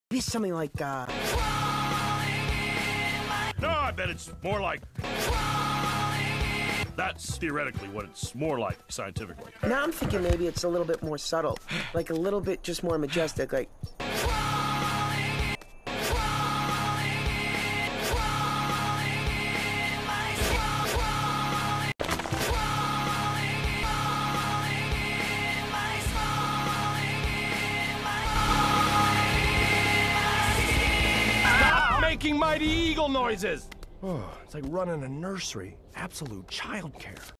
Maybe something like, No, I bet it's more like... That's theoretically what it's more like, scientifically. Now I'm thinking maybe it's a little bit more subtle. Like a little bit just more majestic, like... Making mighty eagle noises! Oh, it's like running a nursery. Absolute childcare.